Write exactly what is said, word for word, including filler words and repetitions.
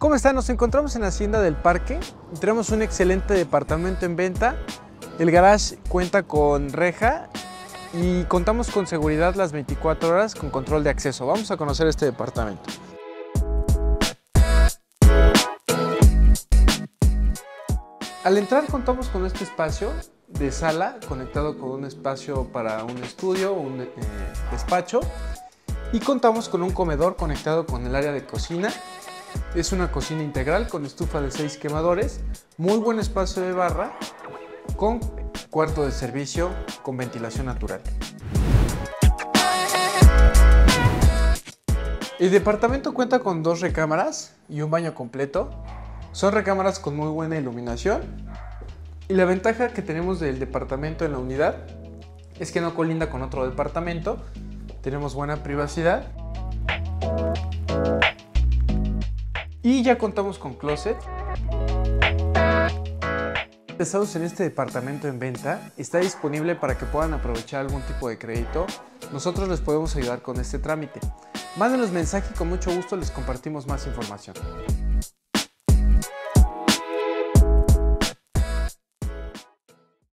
¿Cómo están? Nos encontramos en la Hacienda del Parque. Tenemos un excelente departamento en venta. El garage cuenta con reja y contamos con seguridad las veinticuatro horas con control de acceso. Vamos a conocer este departamento. Al entrar contamos con este espacio de sala conectado con un espacio para un estudio, un eh, despacho, y contamos con un comedor conectado con el área de cocina. Es una cocina integral con estufa de seis quemadores, muy buen espacio de barra, con cuarto de servicio con ventilación natural. El departamento cuenta con dos recámaras y un baño completo. Son recámaras con muy buena iluminación. Y la ventaja que tenemos del departamento en la unidad es que no colinda con otro departamento. Tenemos buena privacidad. Y ya contamos con closet. Interesados en este departamento en venta, está disponible para que puedan aprovechar algún tipo de crédito. Nosotros les podemos ayudar con este trámite. Mándenos mensaje y con mucho gusto les compartimos más información.